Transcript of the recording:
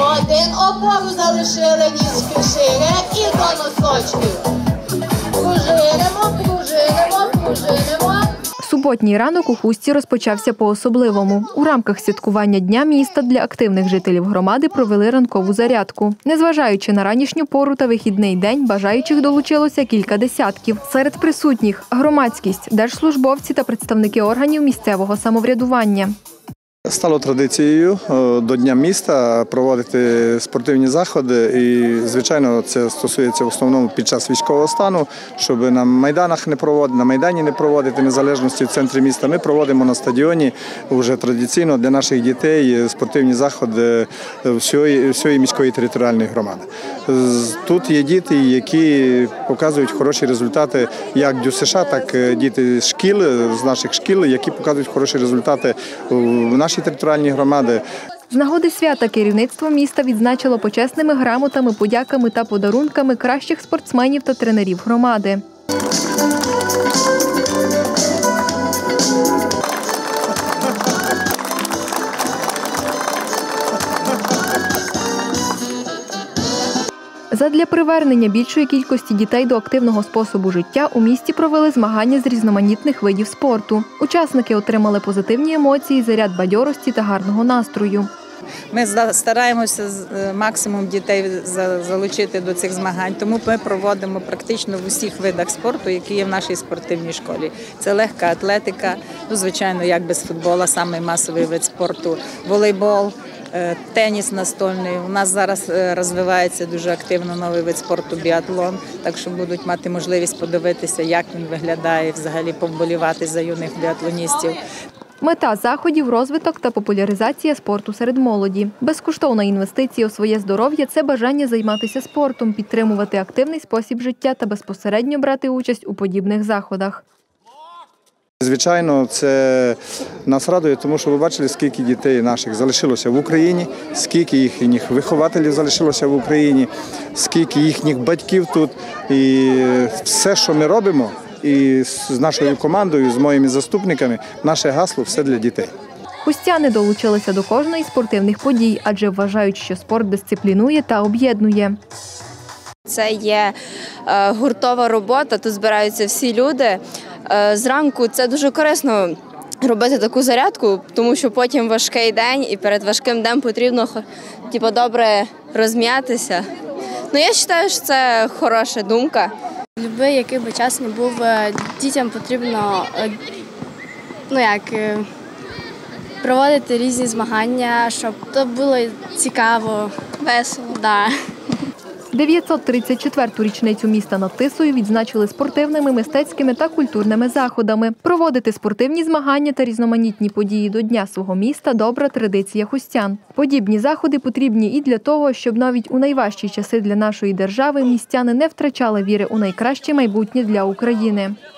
Один, опору залишили, ніжки шире і до носочків. Пружинимо, пружинимо, пружинимо. Суботній ранок у Хустці розпочався по-особливому. У рамках святкування Дня міста для активних жителів громади провели ранкову зарядку. Незважаючи на ранішню пору та вихідний день, бажаючих долучилося кілька десятків. Серед присутніх – громадськість, держслужбовці та представники органів місцевого самоврядування. Стало традицією до Дня міста проводити спортивні заходи і, звичайно, це стосується в основному під час військового стану, щоб на майданах не проводити, на Майдані не проводити незалежності в центрі міста. Ми проводимо на стадіоні вже традиційно для наших дітей спортивні заходи всієї міської територіальної громади. Тут є діти, які показують хороші результати як ДЮСШ, так діти з наших шкіл, які показують хороші результати в нашій територіальній громади. З нагоди свята керівництво міста відзначило почесними грамотами, подяками та подарунками кращих спортсменів та тренерів громади. Задля привернення більшої кількості дітей до активного способу життя у місті провели змагання з різноманітних видів спорту. Учасники отримали позитивні емоції, заряд бадьорості та гарного настрою. Ми стараємося максимум дітей залучити до цих змагань, тому ми проводимо практично в усіх видах спорту, які є в нашій спортивній школі. Це легка атлетика, звичайно, як без футболу, самий масовий вид спорту, волейбол, теніс настольний. У нас зараз розвивається дуже активно новий вид спорту – біатлон, так що будуть мати можливість подивитися, як він виглядає, взагалі повболівати за юних біатлоністів. Мета заходів – розвиток та популяризація спорту серед молоді. Безкоштовна інвестиція у своє здоров'я – це бажання займатися спортом, підтримувати активний спосіб життя та безпосередньо брати участь у подібних заходах. Звичайно, це нас радує, тому що ви бачили, скільки дітей наших залишилося в Україні, скільки їхніх вихователів залишилося в Україні, скільки їхніх батьків тут. І все, що ми робимо, і з нашою командою, з моїми заступниками, наше гасло – все для дітей. Хустяни долучилися до кожної з спортивних подій, адже вважають, що спорт дисциплінує та об'єднує. Це є гуртова робота, тут збираються всі люди. Зранку це дуже корисно робити таку зарядку, тому що потім важкий день і перед важким днем потрібно добре розм'ятися. Я вважаю, що це хороша думка. Любий, який би час не був, дітям потрібно проводити різні змагання, щоб то було цікаво, весело. 934-ту річницю міста над Тисою відзначили спортивними, мистецькими та культурними заходами. Проводити спортивні змагання та різноманітні події до Дня свого міста – добра традиція хустян. Подібні заходи потрібні і для того, щоб навіть у найважчі часи для нашої держави містяни не втрачали віри у найкраще майбутнє для України.